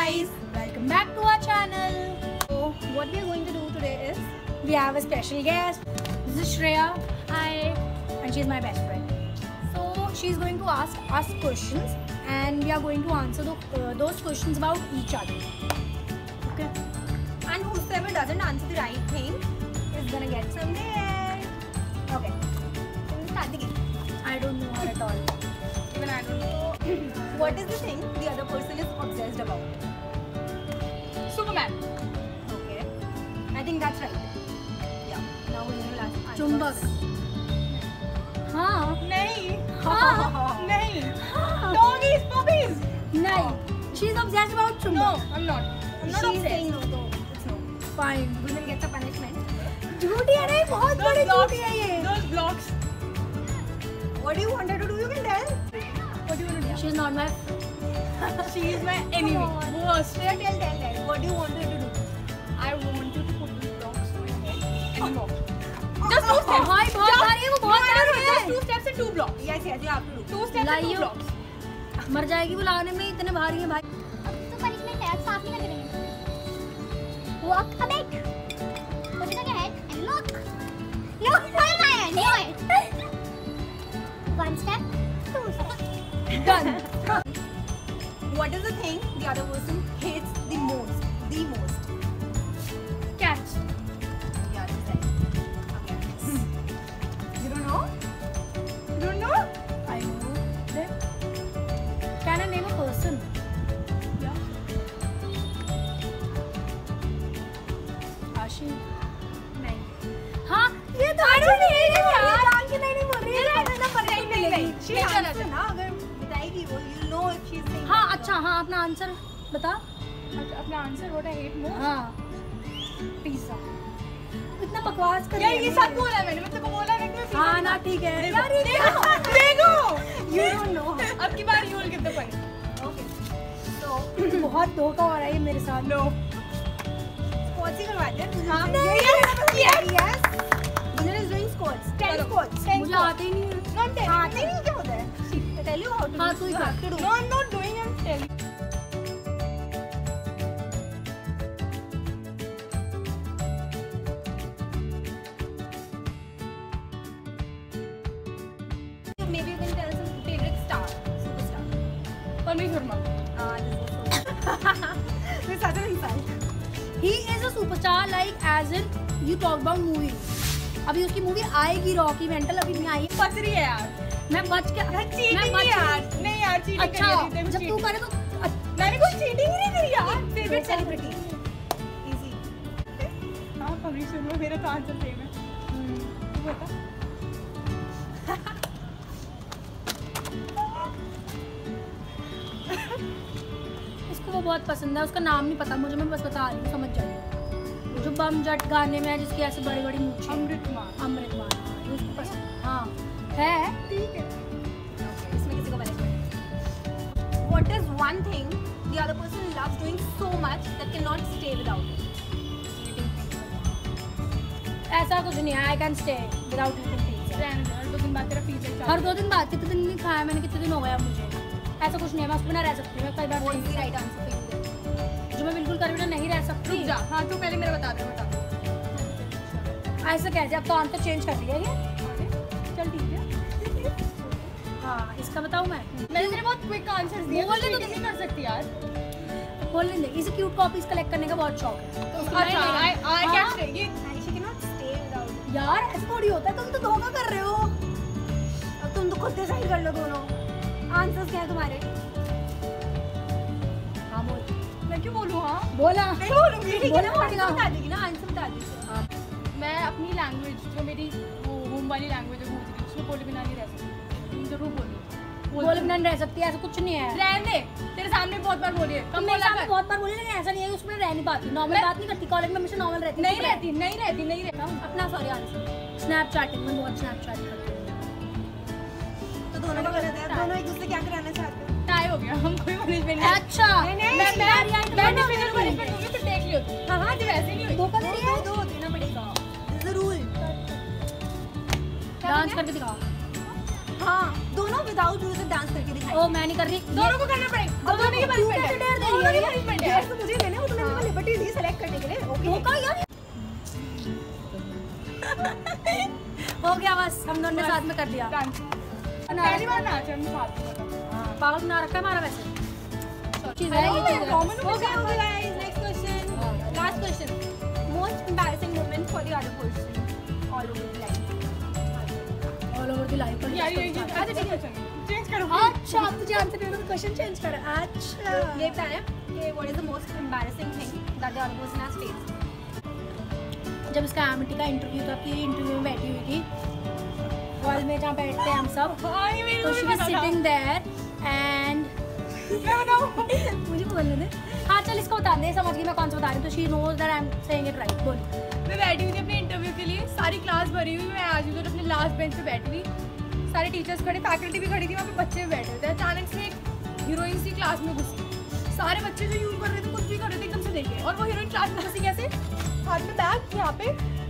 guys, welcome back to our channel. So what we are going to do today is we have a special guest. This is Shreya. Hi, and she's my best friend. So she's going to ask us questions, and we are going to answer those questions about each other. Okay. And whoever doesn't answer the right thing is gonna get some there. Okay. So we'll start the game. I don't know her at all. Even I don't know. What is the thing the other person is obsessed about? Superman. Okay. I think that's right. Yeah. Now we will ask. Chumbak. हाँ. नहीं. हाँ. नहीं. हाँ. Doggies, puppies. नहीं. She's obsessed about No, chumbak. I'm not. I'm not She's obsessed. saying no, so it's no. Fine. Women get the punishment. झूठी है नहीं, बहुत बड़ी झूठी है ये. Those blocks. What do you want her to do? You can tell. What do you want to do? She's not my. She is my enemy. Come on. Worst. Tell. What do you want her to do? I want you to put these blocks on your head anymore. Just 2 steps. भाई बहुत सारी है, वो बहुत सारी है. Just 2 steps and 2 blocks. Yes, you have to do. 2 steps and 2 लाइयो. blocks. मर जाएगी वो लाने में, इतने भारी है भाई. तो पनिशमेंट है, आज साफ नहीं करके देंगे. Walk a bit. Put it on your head and look. Look for my hand. Do it. 1 step, 2 steps. Done. What is the thing the other person hates the most? The most. Cats. Yeah, that's right. Okay. You don't know? You don't know? I know. Then can I name a person? Yeah. Ashi. नहीं. हाँ, ये तो I don't need it यार. जान के नहीं बोल रही है. नहीं. She answer ना अगर बताएगी वो you know if she's saying. हाँ अच्छा, हाँ अपना आंसर बता. अपना answer what I hate most. हाँ. पिज़्ज़ा. इतना बकवास कर यार ये सब बोला मैंने. मैं तेको बोला ना कि मैं हाँ ना ठीक है. यार ये देखो. You don't know. अब की बार you will give the point. Okay. So बहुत धोखा हो रहा है मेरे साथ. No. squats ही करवाते हैं. हाँ. Yes. Gunjan is doing squats. 10 squats. मुझे आते ही नहीं है. Not telling. हाँ नहीं क्या होता है? I tell you how to हाँ, do. तू ही You कर. have to do. No, I'm not doing. I'm telling. Maybe you can tell some favorite star, superstar. Parmish VERMA. This is such an insult. He is a superstar like as in you talk about movie. अभी उसकी movie आएगी Rocky mental, अभी नहीं आई. बच रही है यार. मैं बच के चीटिंग नहीं यार. नहीं यार चीटिंग अच्छा जब तू करे तो मैंने कोई चीटिंग ही नहीं करी यार. Favorite celebrity. Easy. हाँ परमिश VERMA मेरा तो आंसर सेम है. तू बता. इसको वो बहुत पसंद है. उसका नाम नहीं पता मुझे, मैं बस बता रही हूँ, समझ जाइए. जो बम जट गाने में है जिसकी ऐसे बड़ी बड़ी मूछें. अमृत मान. अमृत मान. ये उसको पसंद. हाँ है. ठीक है. Okay, इसमें किसी को punishment. What is one thing the other person loves doing so much that cannot stay without it? ऐसा कुछ नहीं है. I can stay without eating pizza. रहने दे. हर 2 दिन बाद तेरा पिज़्ज़ा हर 2 दिन बाद. कितने दिन नहीं खाया मैंने, कितने दिन हो गया मुझे. ऐसा कुछ नहीं है. मैं उसके बिना रह सकती हूँ. मैं कई बार What is the right answer for you then? जो मैं बिल्कुल कर बिना नहीं रह सकती. रुक जा. हाँ तू पहले मेरा बता दे. ऐसा कैसे? अब तो आंसर चेंज कर दिया ये. चल ठीक है. हाँ इसका बताऊँ मैं. मैंने तेरे बहुत क्विक आंसर्स दिए. बोल दे तो नहीं कर सकती यार. बोलने दे. इसे क्यूट कॉपीज कलेक्ट करने का बहुत शौक है. तो उसको अच्छा नहीं- I हाँ? can't stay. ये She cannot stay without it. यार ऐसा थोड़ी होता है. तुम तो धोखा कर रहे हो. अब तुम तो खुद डिसाइड कर लो दोनों. आंसर्स क्या है तुम्हारे? हाँ बोल. मैं क्यों बोलूँ. हाँ बोला. नहीं बोलूंगी. ठीक है बोला ना, पड़ेगा. आंसर बता देगी ना. आंसर बता देगी. मैं अपनी लैंग्वेज जो मेरी वो होम वाली लैंग्वेज है गुजरी उसमें बोले बिना नहीं रह सकती. जरूर बोलूँ. बोले बिना नहीं रह सकती. ऐसा कुछ नहीं है. रहने दे. तेरे सामने बहुत बार बोली है. कम तुमने बोला सामने बहुत बार बोली, लेकिन ऐसा नहीं है कि उसमें रह नहीं पाती. नॉर्मल बात नहीं करती. कॉलेज में हमेशा नॉर्मल रहती. नहीं रहती. अपना सॉरी आंसर. स्नैपचैटिंग में बहुत स्नैपचैट करती हूँ. तो दोनों का गलत है. दोनों एक दूसरे क्या कराना चाहते हो? टाई हो गया. हम कोई पनिशमेंट नहीं. अच्छा मैं डिफिकल्ट पनिशमेंट दूंगी तो देख लियो. हाँ हाँ जो वैसे नहीं हुई. धोखा दे रही है. दो देना पड़ेगा. This is the rule. Dance करके दिखाओ. हाँ दोनों विदाउट म्यूजिक डांस करके दिखाएंगे. मैं नहीं कर रही। दोनों को करना पड़ेगा। अब दोनों की punishment है। दोनों की punishment है। तो मुझे लेने वो तो मैंने लिबर्टी दी सेलेक्ट करने के लिए। ओके धोखा यार। हो गया बस, हम दोनों ने साथ में कर दिया। पहली बार नाचे हम साथ में। पागल ना रखा है हमारा वैसे। चीज है ये चीज है। Okay, guys. Next question. Last question. Most embarrassing moment for the other person all over the life. All over the life. यार ये अच्छा ठीक है चेंज करो। अच्छा आप तुझे आंसर दे दो तो क्वेश्चन चेंज कर। अच्छा ये बताना है कि what is the most embarrassing thing that the other person has faced? जब इसका एमिटी का इंटरव्यू था, कि इंटरव्यू में बैठी हुई थी हॉल में जहाँ बैठते हैं हम सब, तो she was sitting there and मुझे बोलने दे। हाँ चल इसको बता दे, समझ गई मैं कौन सा बता रही हूँ। तो she knows that I am saying it right. बोल। मैं बैठी हुई थी अपने इंटरव्यू के लिए, सारी क्लास भरी हुई, मैं आज उधर अपने लास्ट बेंच पे बैठी हुई, सारे टीचर्स खड़े, फैकल्टी भी खड़ी थी, वहाँ पे बच्चे भी बैठे हुए थे। अचानक से एक हीरोइन सी क्लास में घुसी, सारे बच्चे जो यूज कर रहे थे कुछ भी कर रहे थे एकदम से देखे, और वो हीरोइन क्लास में घुसी कैसे, हाथ में बैग, यहाँ पे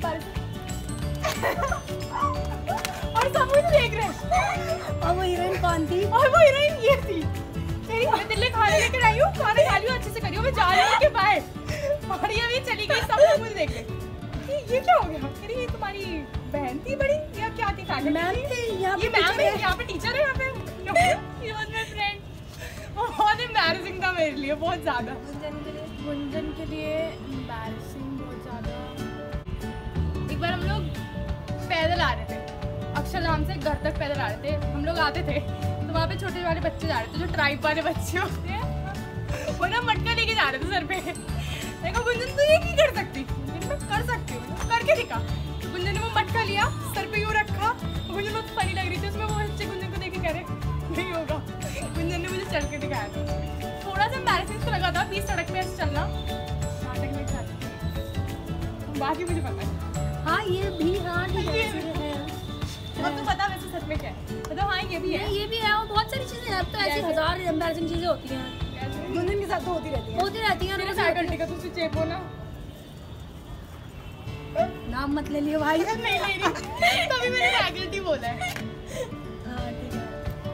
और सब मुझे देख रहे हैं। और वो हीरोइन कौन थी? और वो हीरोइन ये थी, तेरी मैं दिल्ली खाना लेकर आई हूँ, खाना खा लियो अच्छे से करियो, मैं जा रही हूँ के बाहर, और ये भी चली गई, सब लोग मुझे देख रहे। ये क्या हो गया? अरे ये तुम्हारी बहन थी बड़ी या क्या थी? मैम थी यहाँ ये मैम है, यहाँ पे टीचर है, यहाँ पे ये वाज माय फ्रेंड। बहुत एम्बैरेसिंग था मेरे लिए, बहुत ज्यादा। गुंजन के लिए एम्बैरेसिंग बहुत ज्यादा। एक बार हम लोग पैदल आ रहे थे, अक्षरधाम से घर तक पैदल आ रहे थे, हम लोग आते थे तो वहाँ पे छोटे वाले बच्चे जा रहे थे, जो ट्राइब वाले बच्चे होते हैं, वो ना मटका लेके जा रहे थे सर पे। देखो गुंजन तू ये नहीं कर सकती, मैं कर सकती हूँ, करके दिखा। गुंजन ने वो मटका लिया, सर पे यूँ रखा, गुंजन बहुत फनी लग रही थी उसमें, वो बच्चे गुंजन को देखे कह रहे नहीं होगा। गुंजन ने मुझे चल के दिखाया था, थोड़ा सा एम्बैरेसिंग तो लगा था, बीच सड़क पे ऐसे चलना, नाटक में जाती, बाकी मुझे पता है। हाँ ये भी, हाँ ठीक है। अब तो पता वैसे सच में क्या है, मतलब हाँ ये भी है, ये भी है, और बहुत सारी चीजें हैं। अब तो ऐसी हजार एम्बैरेसिंग चीजें होती हैं, गुंजन के साथ तो होती रहती है। मेरे फैकल्टी का तुझसे चेप हो ना, नाम मत ले लियो भाई। नहीं ले रही, तभी मैंने फैकल्टी बोला है। हाँ ठीक है।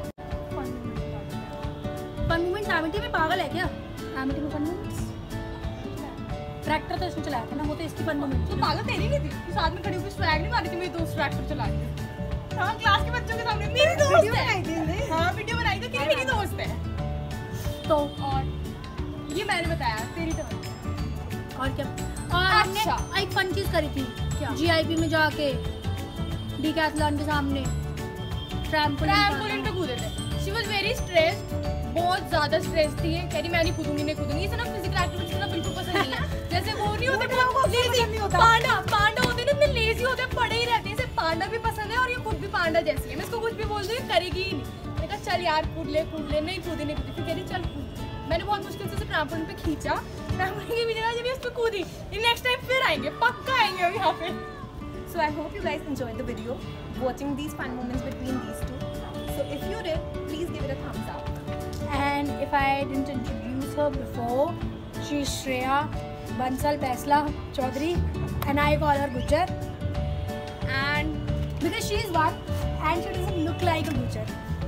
फन मोमेंट्स एमिटी में पागल है क्या? एमिटी में फन मोमेंट्स, ट्रैक्टर तो इसने चलाया था ना, वो तो इसकी फन मोमेंट। तो पागल तेरी नहीं थी, तू साथ में खड़ी होकर स्वैग नहीं मारी थी, मेरी दोस्त ट्रैक्टर चला रही है। हाँ क्लास के बच्चों के सामने मेरी दोस्त है। हाँ वीडियो बनाई थी, मेरी दोस्त है। तो और ये मैंने बताया, तेरी तो और क्या? और हमने एक फन चीज करी थी, क्या? जीआईपी में जाके डीकैथलॉन के सामने ट्रैम्पोलिन पे कूदे थे। शी वाज वेरी स्ट्रेस्ड, बहुत ज्यादा स्ट्रेस थी, कह रही मैं नहीं कूदूंगी, नहीं कूदूंगी। इसे ना फिजिकल एक्टिविटी करना बिल्कुल पसंद नहीं है, जैसे वो नहीं होते पांडा होते ना, इतने लेजी होते हैं, पड़े ही रहते हैं। इसे पांडा भी पसंद है और ये खुद भी पांडा जैसी है, मैं इसको कुछ भी बोल दूँ करेगी ही नहीं। मैंने कहा चल यार कूद ले, नहीं कूदी, फिर कह रही चल कूद। मैंने बहुत मुश्किल से ट्रैम्पोलिन पे खींचा, ट्रैम्पोलिन के बिना जब इस पे कूदी, नेक्स्ट टाइम फिर आएंगे, पक्का आएंगे अब यहाँ पे। So I hope you guys enjoyed the video, watching these fun moments between these two. So if you did, please give it a thumbs up. And if I didn't introduce her before, she's Shreya Bansal Baisla Chaudhary and I call her Gujjar, and because she is one and she doesn't look like a Gujjar.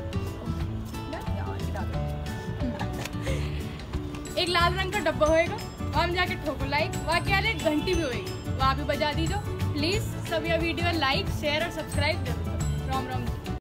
एक लाल रंग का डब्बा होएगा, वहाँ हम जाके ठोको like, वहाँ क्या है घंटी भी होएगी, वहाँ भी बजा दीजिए प्लीज। सब यह वीडियो लाइक शेयर और सब्सक्राइब जरूर करो। राम राम।